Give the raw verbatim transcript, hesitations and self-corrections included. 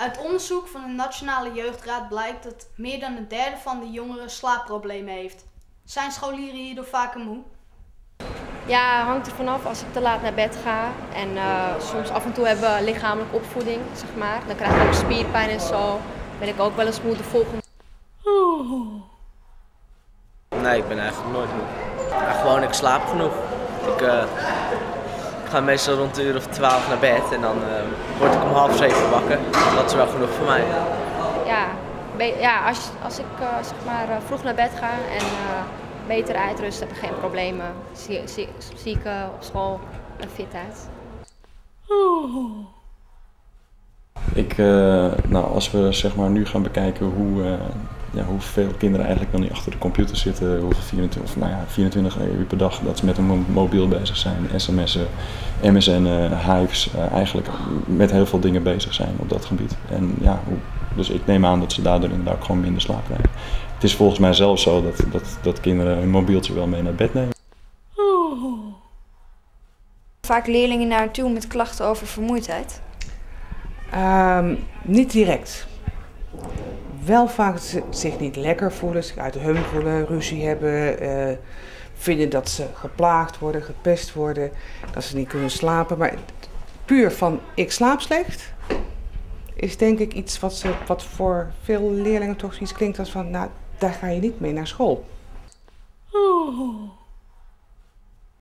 Uit onderzoek van de Nationale Jeugdraad blijkt dat meer dan een derde van de jongeren slaapproblemen heeft. Zijn scholieren hierdoor vaker moe? Ja, hangt er vanaf als ik te laat naar bed ga. En uh, soms af en toe hebben we lichamelijke opvoeding, zeg maar. Dan krijg ik ook spierpijn en zo. Ben ik ook wel eens moe de volgende. Nee, ik ben eigenlijk nooit moe. Ja, gewoon, ik slaap genoeg. Ik, uh, ik ga meestal rond de uur of twaalf naar bed en dan uh, word ik om half zeven wakker. Dat is wel genoeg voor mij. Ja, ja als, als ik uh, zeg maar, uh, vroeg naar bed ga en uh, beter uitrust, heb ik geen problemen. Zie, zie, zie ik uh, op school er fit uit. Ik, uh, nou, als we zeg maar, nu gaan bekijken hoe, uh, ja, hoeveel kinderen eigenlijk dan niet achter de computer zitten, hoeveel vierentwintig, of, nou ja, vierentwintig uur per dag dat ze met een mobiel bezig zijn, sms'en, M S N'en, Hives, uh, eigenlijk met heel veel dingen bezig zijn op dat gebied. En, ja, hoe, dus ik neem aan dat ze daardoor inderdaad ook gewoon minder slaap krijgen. Het is volgens mij zelfs zo dat, dat, dat kinderen hun mobieltje wel mee naar bed nemen. Vaak leerlingen naar toe met klachten over vermoeidheid? Um, niet direct. Wel vaak zich niet lekker voelen, zich uit de hum voelen, ruzie hebben, uh, vinden dat ze geplaagd worden, gepest worden, dat ze niet kunnen slapen. Maar puur van ik slaap slecht is denk ik iets wat, ze, wat voor veel leerlingen toch iets klinkt als van nou, daar ga je niet mee naar school.